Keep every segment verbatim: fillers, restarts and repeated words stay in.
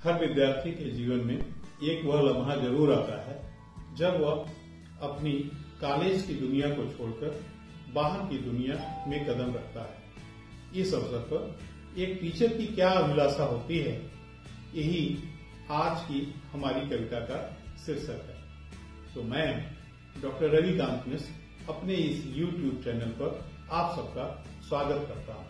हर विद्यार्थी के जीवन में एक वह लम्हा जरूर आता है जब वह अपनी कॉलेज की दुनिया को छोड़कर बाहर की दुनिया में कदम रखता है। इस अवसर पर एक टीचर की क्या अभिलाषा होती है, यही आज की हमारी कविता का शीर्षक है। तो मैं डॉक्टर रविकांत मिश्र अपने इस यूट्यूब चैनल पर आप सबका स्वागत करता हूं।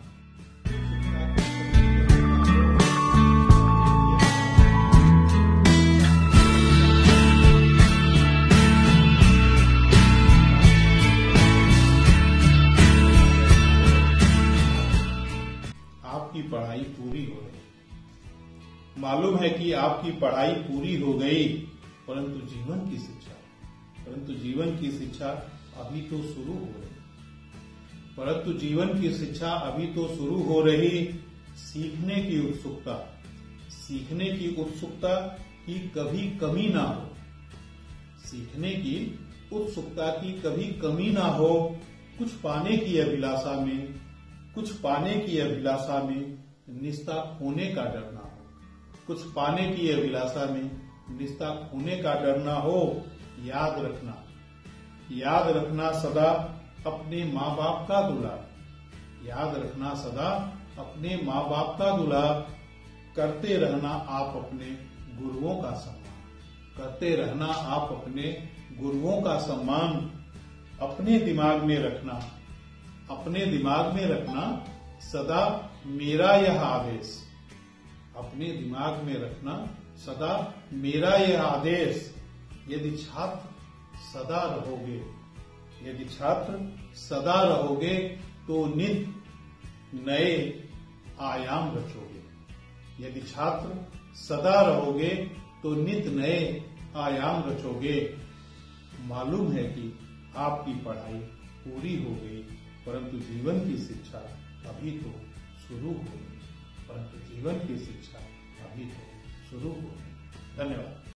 आपकी पढ़ाई पूरी हो गई। मालूम है कि आपकी पढ़ाई पूरी हो गई, परंतु जीवन की शिक्षा परंतु जीवन की शिक्षा अभी तो शुरू हो रही परंतु जीवन की शिक्षा अभी तो शुरू हो रही। सीखने की उत्सुकता सीखने की उत्सुकता की कभी कमी ना हो सीखने की उत्सुकता की कभी कमी ना हो। कुछ पाने की अभिलाषा में कुछ पाने की अभिलाषा में निस्ता खोने का डर ना हो कुछ पाने की अभिलाषा में निस्ता खोने का डर ना हो। याद रखना याद रखना सदा अपने माँ बाप का दुलार याद रखना सदा अपने माँ बाप का दुलार। करते रहना आप अपने गुरुओं का सम्मान करते रहना आप अपने गुरुओं का सम्मान। अपने दिमाग में रखना अपने दिमाग में रखना सदा मेरा यह आदेश अपने दिमाग में रखना सदा मेरा यह आदेश। यदि छात्र सदा रहोगे यदि छात्र सदा रहोगे तो नित नए आयाम रचोगे यदि छात्र सदा रहोगे तो नित नए आयाम रचोगे। मालूम है कि आपकी पढ़ाई पूरी हो गई, परंतु जीवन की शिक्षा अभी तो शुरू हो गई परंतु जीवन की शिक्षा अभी तो शुरू हो गई। धन्यवाद।